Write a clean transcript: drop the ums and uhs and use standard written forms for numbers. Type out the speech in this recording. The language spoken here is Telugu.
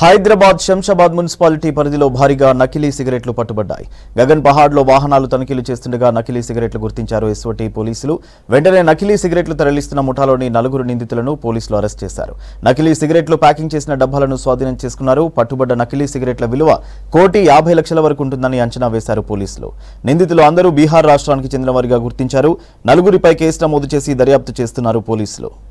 హైదరాబాద్ శంషాబాద్ మున్సిపాలిటీ పరిధిలో భారీగా నకిలీ సిగరెట్లు పట్టుబడ్డాయి. గగన్ పహాడ్లో వాహనాలు తనిఖీలు చేస్తుండగా నకిలీ సిగరెట్లు గుర్తించారు ఎస్ఓటీ పోలీసులు. వెంటనే నకిలీ సిగరెట్లు తరలిస్తున్న ముఠాలోని 4 నిందితులను పోలీసులు అరెస్ట్ చేశారు. నకిలీ సిగరెట్లు ప్యాకింగ్ చేసిన డబ్బాలను స్వాధీనం చేసుకున్నారు. పట్టుబడ్డ నకిలీ సిగరెట్ల విలువ 1,50,00,000 వరకు ఉంటుందని అంచనా వేశారు పోలీసులు. నిందితులు అందరూ బీహార్ రాష్ట్రానికి చెందిన వారిగా గుర్తించారు. 4 కేసు నమోదు చేసి దర్యాప్తు చేస్తున్నారు పోలీసులు.